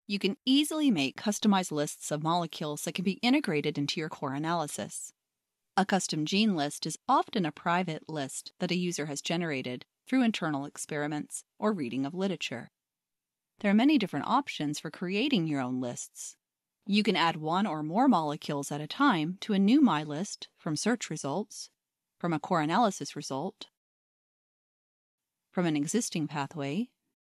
you can easily make customized lists of molecules that can be integrated into your core analysis. A custom gene list is often a private list that a user has generated through internal experiments or reading of literature. There are many different options for creating your own lists. You can add one or more molecules at a time to a new MyList from search results, from a core analysis result, from an existing pathway,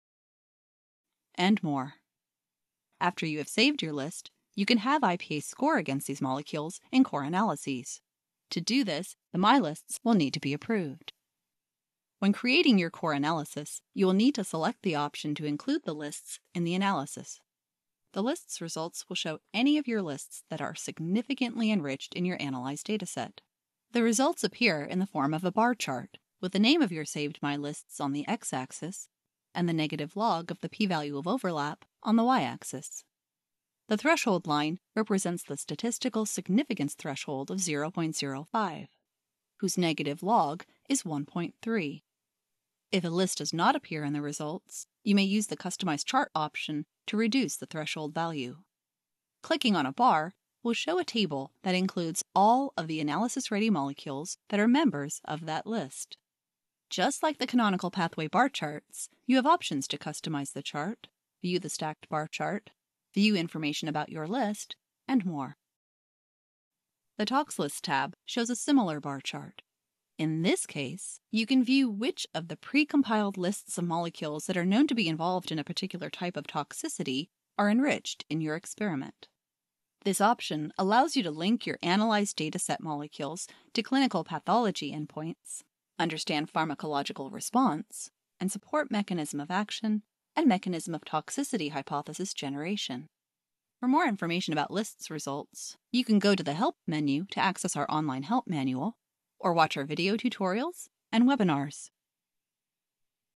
and more. After you have saved your list, you can have IPA score against these molecules in core analyses. To do this, the MyLists will need to be approved. When creating your core analysis, you will need to select the option to include the lists in the analysis. The list's results will show any of your lists that are significantly enriched in your analyzed dataset. The results appear in the form of a bar chart, with the name of your saved MyLists on the x-axis and the negative log of the p-value of overlap on the y-axis. The threshold line represents the statistical significance threshold of 0.05, whose negative log is 1.3. If a list does not appear in the results, you may use the Customize Chart option to reduce the threshold value. Clicking on a bar will show a table that includes all of the analysis-ready molecules that are members of that list. Just like the canonical pathway bar charts, you have options to customize the chart, view the stacked bar chart, view information about your list, and more. The Tox Lists tab shows a similar bar chart. In this case, you can view which of the pre-compiled lists of molecules that are known to be involved in a particular type of toxicity are enriched in your experiment. This option allows you to link your analyzed dataset molecules to clinical pathology endpoints, understand pharmacological response, and support mechanism of action and mechanism of toxicity hypothesis generation. For more information about lists results, you can go to the Help menu to access our online help manual, or watch our video tutorials and webinars.